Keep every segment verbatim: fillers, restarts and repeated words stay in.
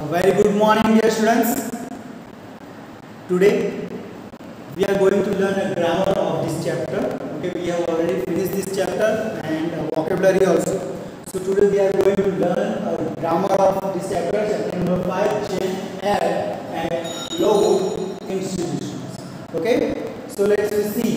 A very good morning, dear students. Today we are going to learn a grammar of this chapter. Okay, we have already finished this chapter and a vocabulary also. So today we are going to learn a grammar of this chapter, chapter number five, chain, air and logo institutions. Okay, so let's see.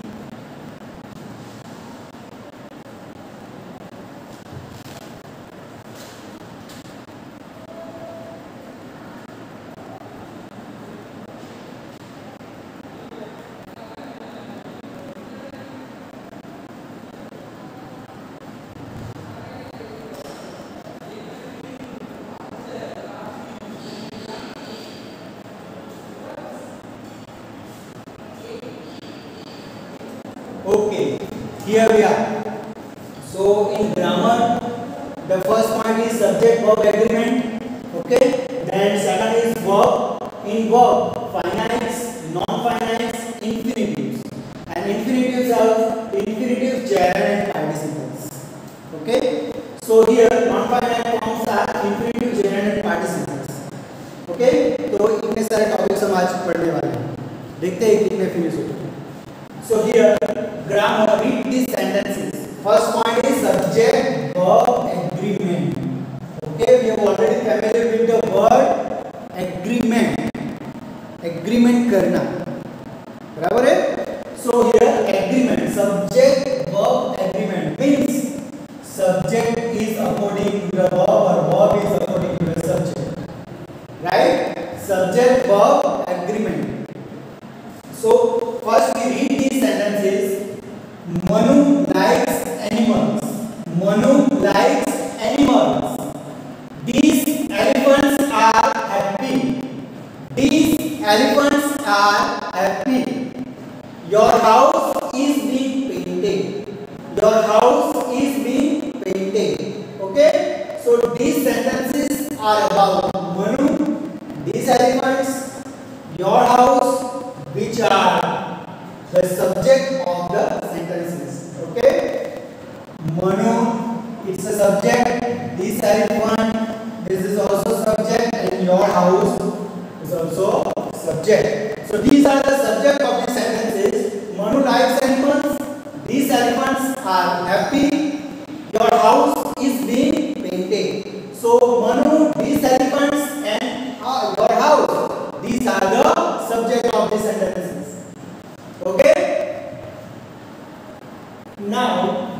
Okay, here we are. So in grammar, the first point is subject verb agreement. Okay, then second is verb. In verb, finites, non-finites, infinitives, and infinitives are infinitives, gerund and participles. Okay, so here non-finite forms are infinitive, gerund and participles. Okay, तो इतने सारे topics हम आज पढ़ने वाले हैं. देखते हैं कितने फिनिश होते हैं. So here, grammar, read these sentences. First point is subject verb agreement. Okay, we have already familiar with the word agreement. Agreement करना, बराबर है? So here agreement, subject verb agreement means subject is according to the verb or verb is according to the subject. Right? Subject verb agreement. So first we read these sentences. Manu likes animals. Manu likes animals. These elephants are happy. These elephants are happy. Your house is being painted. Your house is being painted. Okay? So these sentences are about Manu, these elephants, your house, which are the subject of the sentences. Okay, Manu, it's a subject. This elephant, this is also subject, and your house is also subject. So these are the subject of the sentences. Manu likes animals. These elephants are happy. Your house is being painted. So Manu, these elephants, and uh, your house, these are the subject of the sentences. Okay, now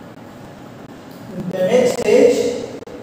the next stage.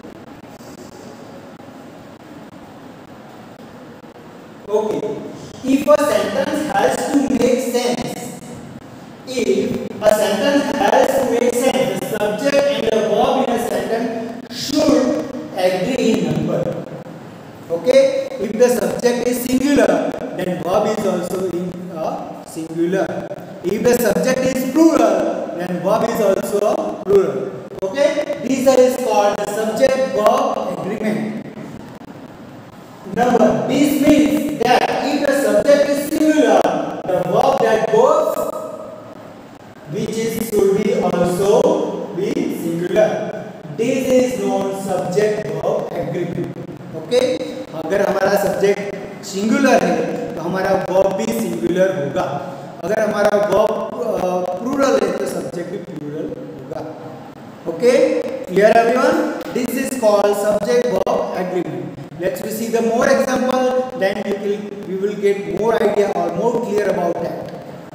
Okay, if a sentence has to make sense, if a sentence has to make sense, the subject and the verb in a sentence should agree in number. Okay, if the subject is singular, then verb is also in a singular. If the subject is plural, then verb is also plural. Okay, these are called the subject verb agreement. Number, this means that if the subject is singular, the verb that goes, which is should be also be singular. This is known subject verb agreement. Okay, अगर हमारा subject singular है तो हमारा verb भी singular होगा. अगर हमारा verb plural है तो सब्जेक्ट भी प्लूरल होगा. Okay, clear everyone? This is called subject verb agreement. Let's we see the more example, then we will we will get more idea और more clear about that.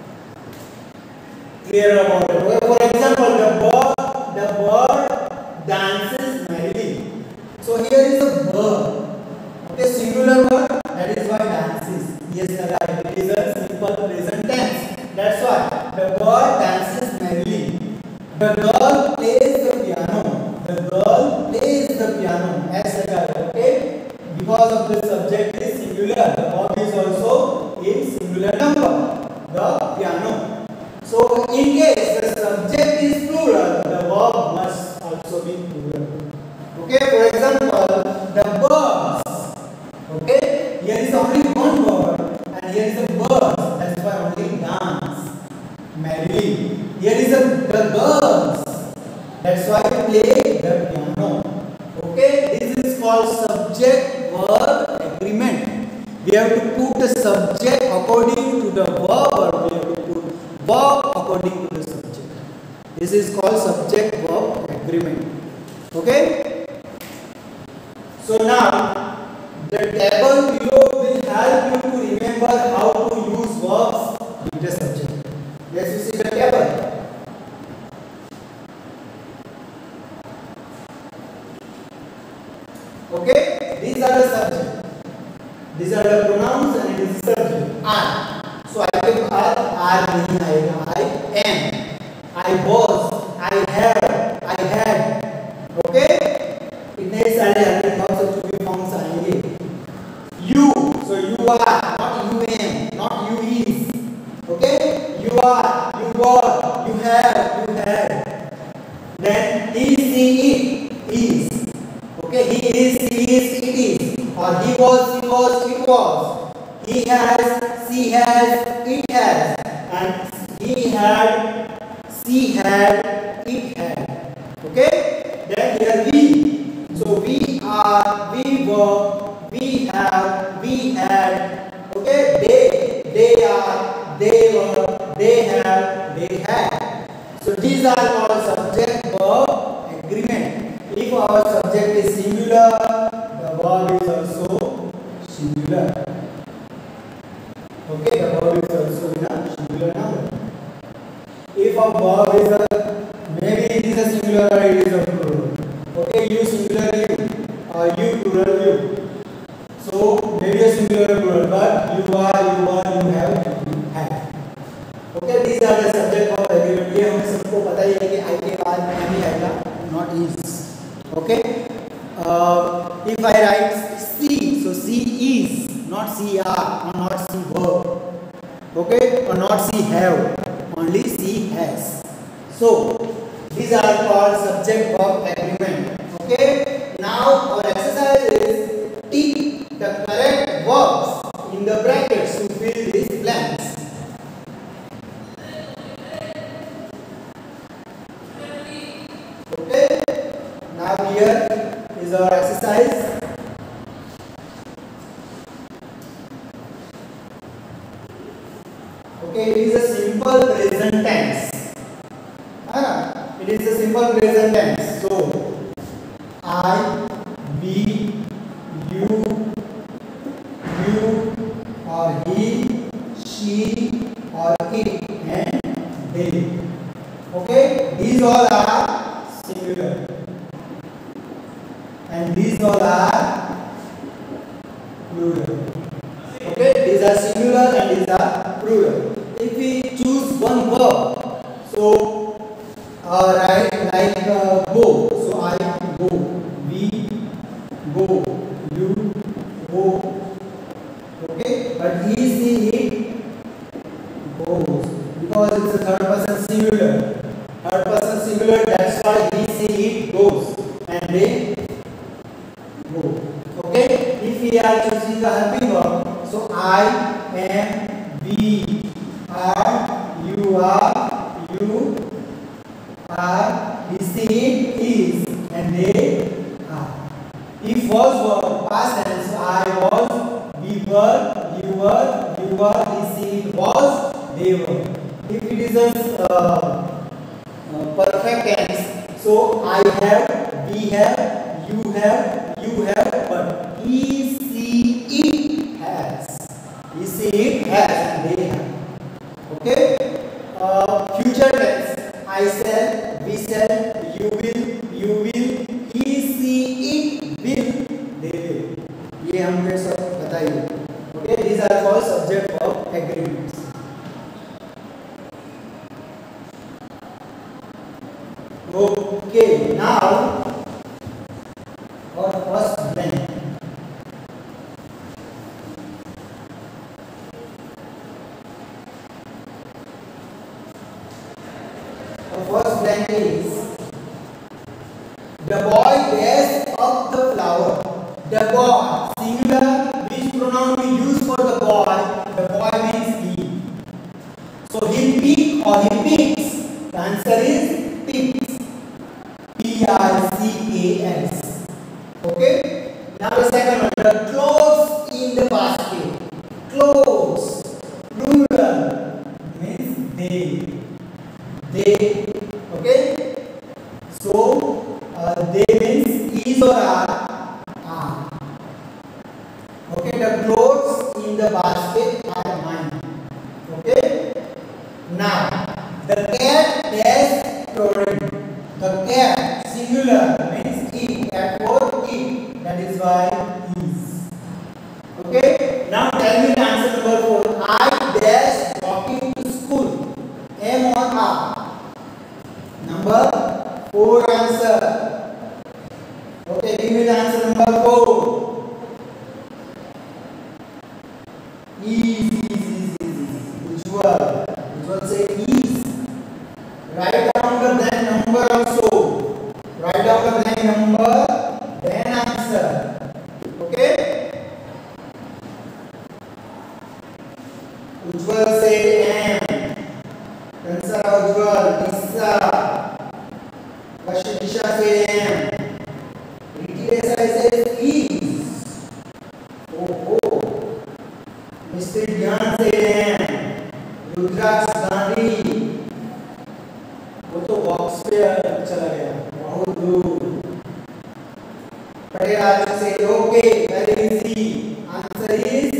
Clear about it. For example, the bird the bird dances merrily. So here is a verb. Okay, singular word, that is why dances. Yes, right. It is a simple present tense. That's why the bird dances merrily. The girl plays the piano. The girl plays the piano. As a girl. Okay, because of the subject is singular, the verb is also in singular number. The piano. So in case the subject is plural, the verb must also be plural. Okay, for example, the birds. Okay, here is only one word and here is a bird. That's why only dance merrily. Here is a the girls. That's why they play the piano. Okay, this is called subject verb we have to put the subject according to the verb, or we have to put verb according to the subject. This is called subject verb agreement. Okay. So now the table below will help you to remember how to use verbs with the subject. Let's see the table. Okay, these are the subject. These are the pronouns and it is subject. I. So I के बाद are नहीं आएगा. I am. I was. I have. I had. Okay. इतने सारे अलग बहुत से two forms आएंगे. You. So you are, not you am, not you is. Okay. You are. You were. You have. You had. Then he, she, it is. Okay, he is, he is, it is, or he was, he was, it was. He has, she has, it has, and he had, she had, it had. Okay, then here we. So we are, we were, we have, we had. Okay, they, they are, they were, they have, they had. So these are called subject verb agreement. If our subject is singular, the verb is also singular. Okay, the verb is also in a singular number. If a verb is a, maybe it is a singular or it is a plural. Okay, you singular you, or you plural you. So maybe a singular or plural, but you are, you are, you have, you have. Okay, these are the subject verb agreement. ये हमें सबको पता ही है कि I के बाद में ही आएगा, not is. Okay. Uh, if I write C, so C is, not C are, or not C were. Okay, or not C have, only C has. So these are called subject verb agreement. Okay. Now our exercise is tick the correct verbs in the brackets to fill these blanks. Okay. Now here is our exercise. Okay, it is a simple present tense. Ah, it is a simple present tense. So I, we, you, you, or he, she, or it, and they. Okay, these all are singular. And these all are plural. Okay, these are singular and these are plural. If we choose one verb, so uh, right, like uh, go. So I go, we go, you go. Okay, but he, she, it goes because it's a third person singular. Third person singular. That's why he, she, it goes, and they go. Okay, if we are choosing a helping verb, so I am, we are, you are, you are, he, she, it is, and they are. If was verb past tense, so I was, we were, you were, you were, he, she, it was, they were. If it is a uh, uh, perfect tense, so I have, we have, you have, you have, but he, she, it has. He, she, it has, and they have. Okay? Uh, future tense. I shall, we shall, you will, you will, he, she, it will, they will. ये हमने सब बताइए. Okay? These are called subject verb agreements. Okay, now our first blank. Our first blank is the boy dashed up the flower. The boy, singular, which pronoun we use for the boy? The boy means he. So he pick or he picks. The answer is picks. P I C A S. Okay. Now the second one, the clothes in the basket. The cat singular means eat. Cat for eat. That is why is. Okay. Now tell me the answer number four. I dash walking to school. M or R? Number four answer. Okay. Give me the answer number four. Is, is, is, is. Ujjwal. Ujjwal say is. Write down the blank number also. Write down the blank number, then answer. Okay? Ujjwal say M. Answer Ujjwal. Lisa. Vashisha say M. Riti Desai says is. Oh, oh. Mister Dhyan say M. Rudraksh Gandhi. वो तो box पे चला गया. बहुत दूर. पढ़े आज से. Okay. Very easy. Answer is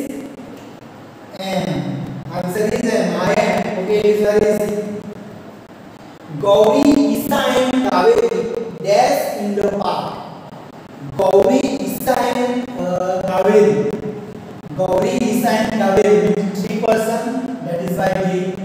M. Answer is M. I am. Okay. It's very easy. Gauri, Isa and Kaveri dash in the park. Gauri, Isa and uh, Kaveri. Gauri, Isa and Kaveri means three person. That is why we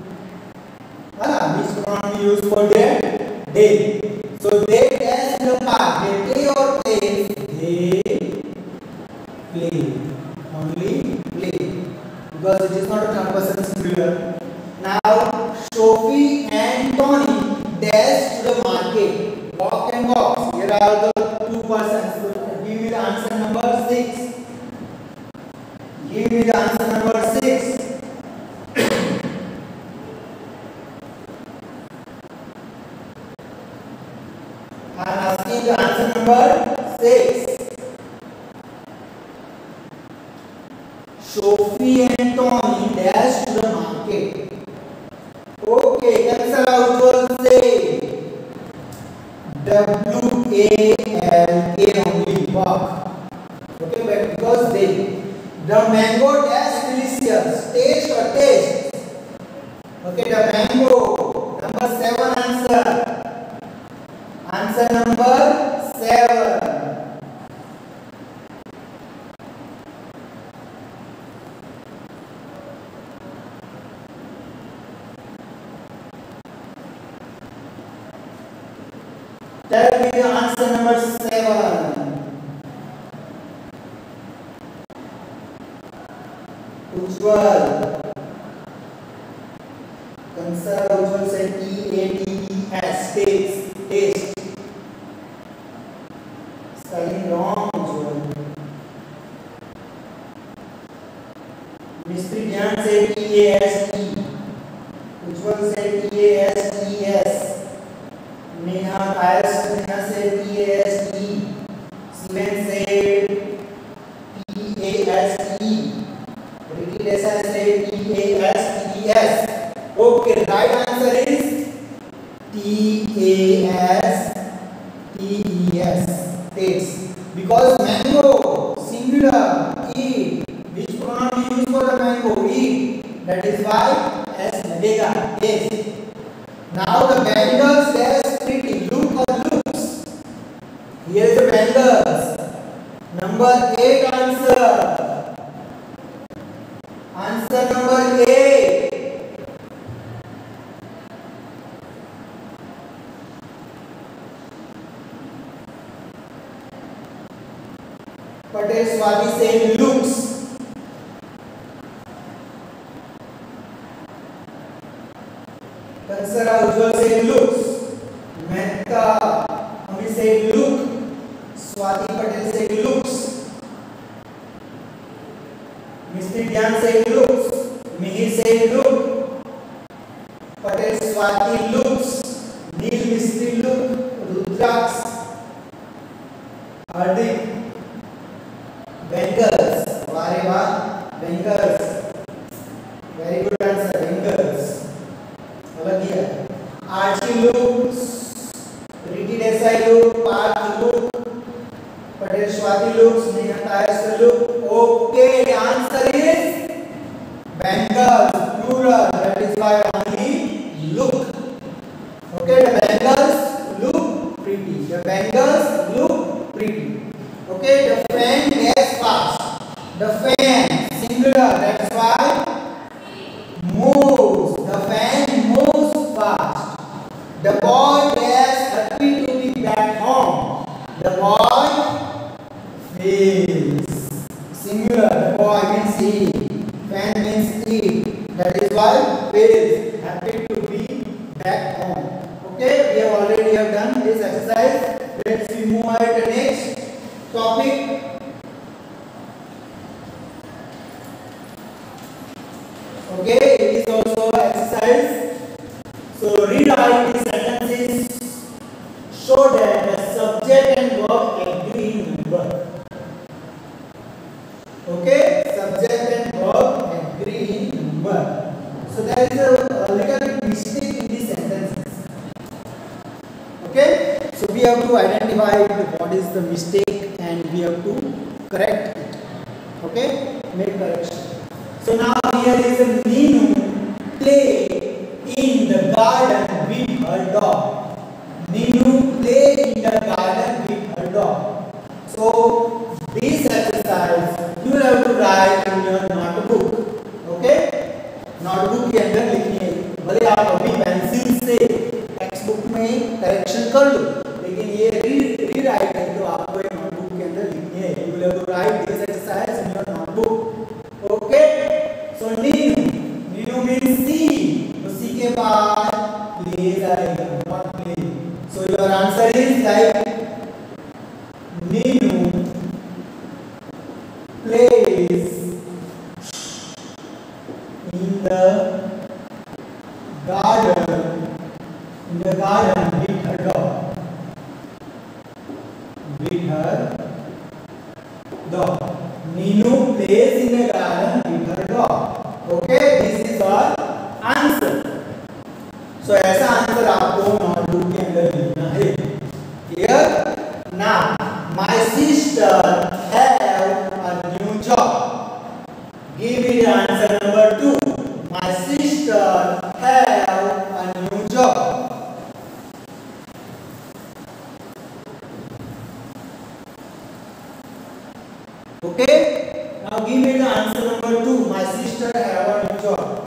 which pronoun we use for their they. So they dash in the park. They play or play? They play. Only play. Because it is not a third person singular. Now Sophie and Tony dash to the market. Walk and walks. Here are the two persons. So give me the answer number six. Give me the answer number six. I am asking the answer number six. Sophie and Tony dash to the market. Okay, cancel out will say W A L K only walk. Okay, but because they the mango dash delicious. Taste or taste. Okay, the mango. Number seven answer. Answer number seven. Tell me the answer number seven. Ujjwal. Answer Ujjwal said T A T E S. Taste. Taste. Spelling wrong, Ujjwal. Mister Dhyan said T A S E. Ujjwal said T A S E S. Neha Ayas Neha said T A S E. Sivan said T A S E. Riti Desai said T A S E S. Okay, right answer is T A S T E S. Taste. Because mango singular eat. Which pronoun we use for the mango? Eat. That is why S लगेगा. Taste. Now the bangles dash pretty. Look or looks. Here is the bangles. Number eight answer. Answer number eight. Patel Swati saying looks. Kansara Ujjwal saying looks. Mehta Ami saying look. Swati Patel saying looks. Mister Dhyan saying looks. Mihir saying look. Patel Swati looks. Neil Mistry look. Rudraksh. Hardik. Bengals. Ware wah. Bengals. Very good answer. Bengals. अलग ही है. Archie looks. Riti Desai look. Parth look. Patel Swati looks. Neha Ayas look. Okay, answer is Bengals. Plural. That is why only look. Okay, the Bengals look. pretty. The bangles look pretty. Okay, the fan is fast. The fan, singular, that's why moves. The fan moves fast. The boy is happy to be back home. The boy is singular. The boy means he. Fan means he. That is why is happy to be back home. Okay, we have already have done this exercise. Let's we move on to the next topic. Okay, it is also exercise. So rewrite the sentences so that the subject and verb agree in number. Okay, subject and verb agree in number. So there is a, a little bit mistake in these sentences. Okay, so we have to identify what is the mistake and we have to correct it. Okay, make correction. So now here is a Ninu play in the garden with her dog. Ninu play in the garden with her dog. So this exercise you have to write in your notebook. Okay, notebook के अंदर लिखनी है. भले आप अभी pencil से text book में correction कर लो, लेकिन ये री री राइट है तो आपको एक नोटबुक के अंदर लिखनी है. You will have to write this exercise in your notebook. Okay, so Neenu, Neenu means C. तो सी के बाद प्ले आएगा, not play. So your answer is like Neenu plays in the garden in the garden with her dog with her dog. Ninu plays in the garden with her dog. Okay, this is our answer. So ऐसा answer आपको notebook के अंदर लिखना है. Clear? Now my sister have a new job. Give me the answer number two. My sister have a new job. Okay? Now give me the answer number two. My sister have a new job.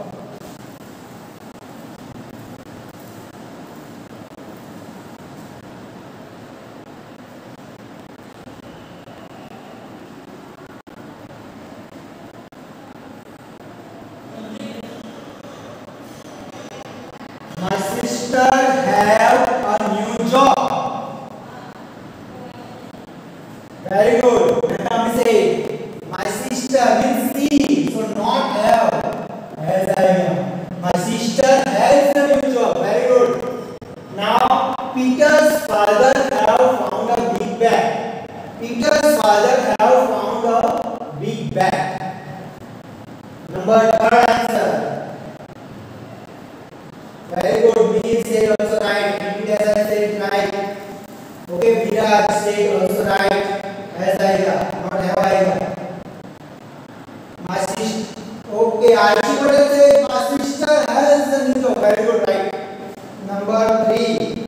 My sister have a new job. Very good. Let me say, my sister means see, so not have. As I am. My sister has a new job. Very good. Now, Peter's father have found a big bag. Peter's father have found a big bag. Number third answer. Very good. Me said also right. Peter said right. Okay, Peter said also right. As I got, not have I got. My sister. Okay, Archie Patel said my sister has a new job. Very good, right. Number three.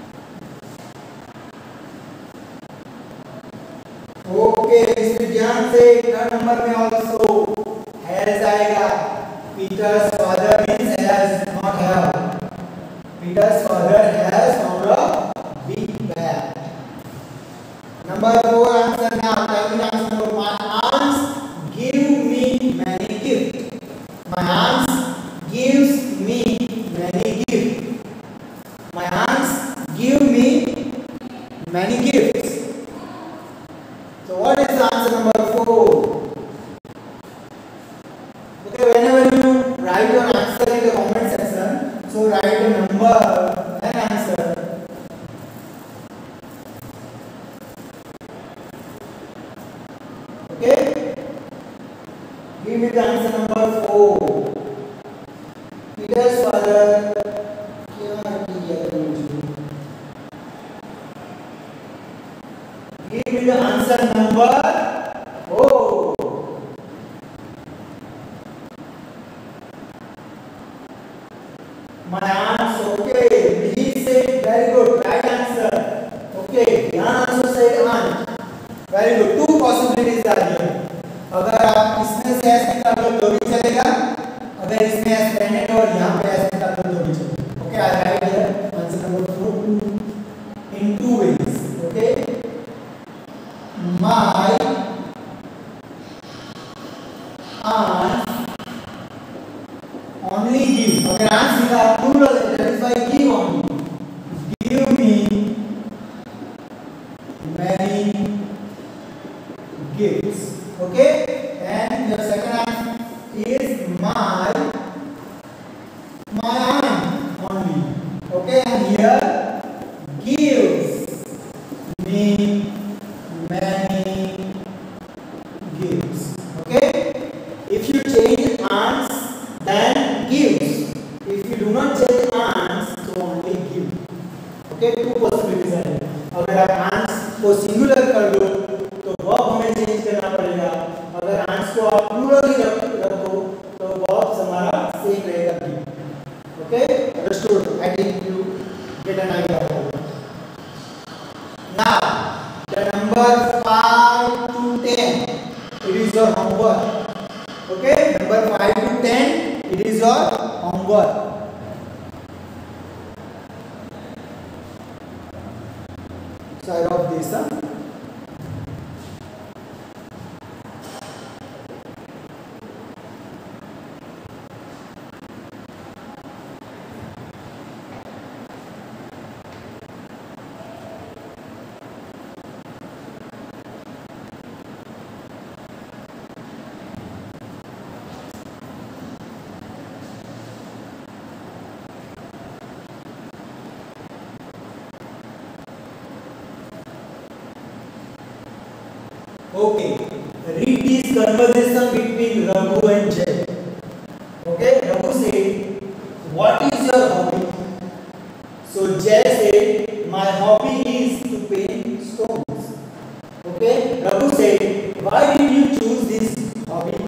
Okay, Mister Jan said third number में also has I got. Peter's father means has, not have. Peter's father has found a big bag. Number four answer now. Tell me the answer number. My aunts give me many gifts. My aunts gives me many gifts. My aunts give me many gifts. So what is the answer number four? Okay, whenever you write your answer in the comment section, so write a number and answer. Okay, give me the answer number four. Peter's father. Give me the answer number four. My answer. Okay, he said very good. Right answer. Possibilities आ रही है। अगर आप इसमें से S निकाल लो तो भी चलेगा, अगर इसमें एस रहने दो और यहाँ पे एस निकाल लो तो भी चलेगा। Okay, I write here answer number four in two ways. Okay, my aunt only give, अगर aunt का plural है that is why give only, give me many gifts. Okay, and your second aunt is my my aunt only. Okay, and here gives me many gifts. Okay, if you change aunts then gives, if you do not change aunts so only give. Okay, two possibilities are there. अगर आप aunts को singular कर दो तो verb हमें change करना पड़ेगा, अगर aunts को आप plural ही रखो तो verb हमारा same रहेगा give. Okay, understood? I think you get an idea about it. Now the number five to ten, it is your homework. Okay, number five to ten, it is your homework. Side of this, huh? Okay, read this conversation between Raghu and Jay. Okay, Raghu said, "What is your hobby?" So Jay said, "My hobby is to paint stones." Okay, Raghu said, "Why did you choose this hobby?"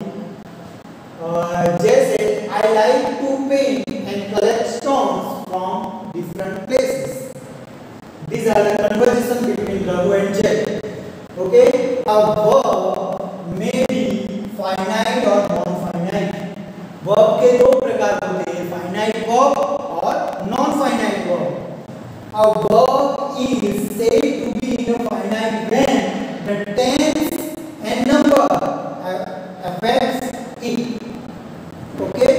Uh, Jay said, "I like to paint and collect stones from different places." These are the conversation between Raghu and Jay. Okay, a verb may be finite or non-finite. Verb के दो प्रकार होते हैं, finite verb और non-finite verb. A verb is said to be in a finite when the tense and number affects it. Okay,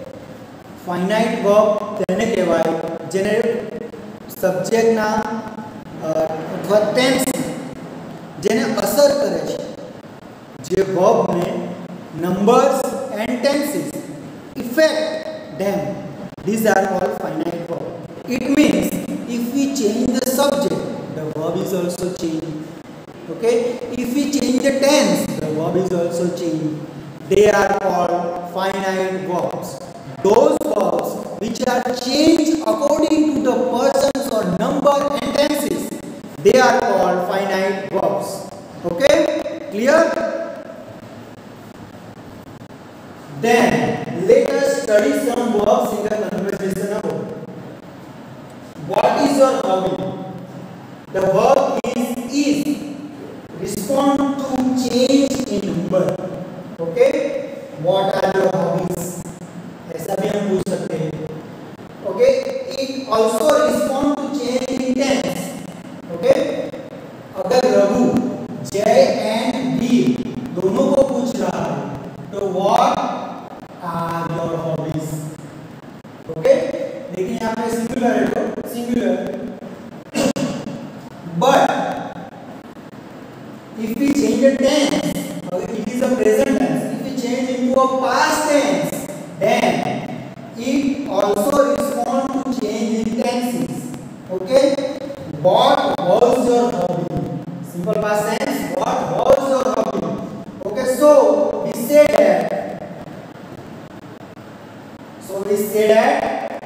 finite verb તેને કહેવાય જેને subject ના અથવા ટેન્સ જેને અસર કરે છે, જે વર્બ ને numbers and tenses effect them, these are called finite verb. It means if we change the subject the verb is also changed. Okay, if we change the tense the verb is also changed. They are called finite verbs. Those verbs which are changed according to the persons or number and tenses, they are called finite verbs. Okay, clear? Then let us study some verbs in the conversation about. What is your hobby? The verb is is. Respond to change in number. Okay, what are your hobbies? ऐसा भी हम पूछ सकते हैं. Okay, it also respond to change in tense. Okay, अगर रघु जय and वीर दोनों को पूछ रहा है तो what are your hobbies. Okay, लेकिन यहाँ पे सिंगुलर है तो singular. But if we change the tense, it is a present tense, if we change into a past tense then it also respond to change in tenses. Okay, what was your hobby? Simple past tense, what was your hobby? Okay, so we say that so we say that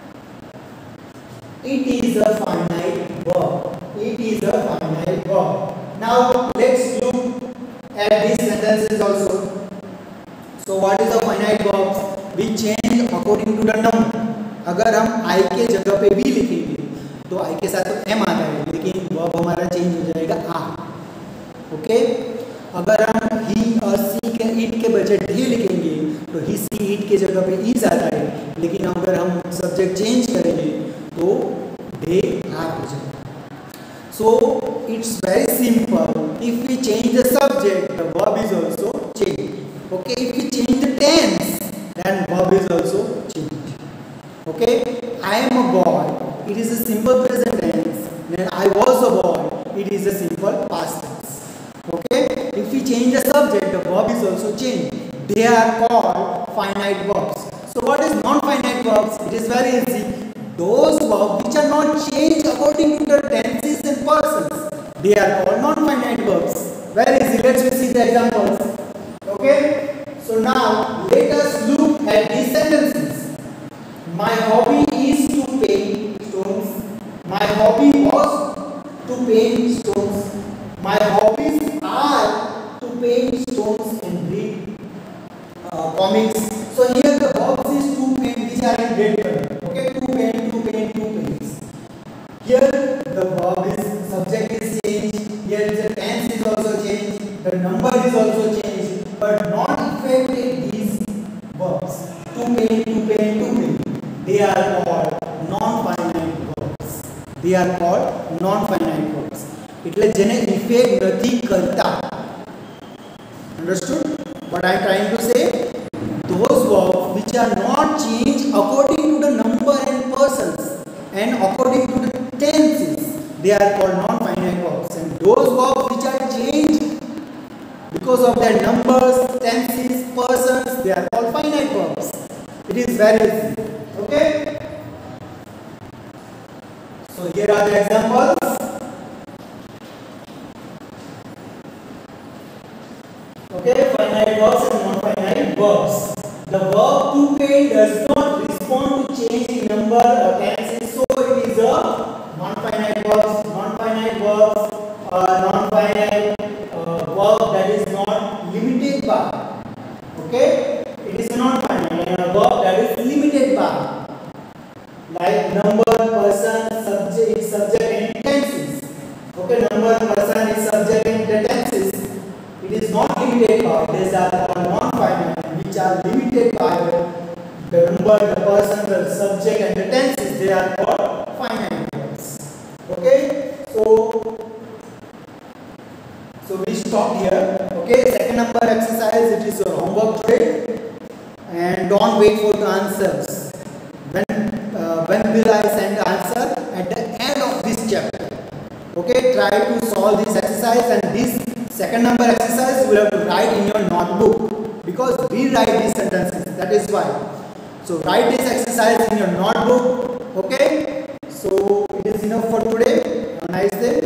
it is a finite verb. It is a finite verb. Now let's look at these sentences also. So what is a finite verb? We change according to the number. अगर हम I के जगह पे भी लिखेंगे तो I के साथ तो M आ जाएगा, लेकिन वर्ब हमारा चेंज हो जाएगा आ. ओके, अगर हम ही और सी के ईट के बजाय ढे लिखेंगे तो ही सी ईट के जगह पे इज आता है, लेकिन अगर हम सब्जेक्ट चेंज करेंगे तो ढे आर हो जाएगा। So it's very simple, if we change the subject the verb is also change. Okay, if we change the tense then verb is also change. Okay, I am a boy, it is a simple present tense. Then I was a boy, it is a simple past tense. Okay, if we change the subject the verb is also changed. They are called finite verbs. So what is non-finite verbs? It is very easy. Those verbs which are not changed according to the tenses and persons, they are called non-finite verbs. Very easy. Let's see the examples. Okay, so now let us look at these sentences. My hobby is to paint stones. My hobby was to paint stones. My hobbies are to paint stones and read uh, comics. So here the verbs is to paint, which are in red color. Okay, to paint, to paint, to paints. Here the verb is subject is changed. Here the tense is also changed. The number is also changed, but not affected these verbs. To paint, to paint, to paint. They are called non-finite verbs. They are called non-finite verbs. એટલે જેને effect નથી કરતા. Understood what I am trying to say? Those verbs which are not changed according to the number and persons and according to the tenses, they are called non-finite verbs. And those verbs which are changed because of their numbers, tenses, persons, they are called finite verbs. It is very easy. Okay, so here are the examples. Okay, finite verbs and non-finite verbs. The verb to paint does not respond to change in number or tenses, so it is a non-finite verbs. Non-finite verbs are non-finite uh, verb that is not limited by. Okay, it is non-finite and a verb that is limited by, like number, person, subject, subject and tenses. Okay, number, person is subject and the tenses. It is not limited by. These are called non-finite, which are limited by the, the number, the person, the subject and the tenses. They are called finite verbs. Okay, so so we stop here. Okay, second number exercise. It is your homework today, and don't wait for the answers. When uh, when will I send the answer? At the end of this chapter. Okay, try to solve this exercise, and this second number exercise you will have to write in your notebook, because we write these sentences, that is why. So write this exercise in your notebook. Okay, so it is enough for today. Have a nice day.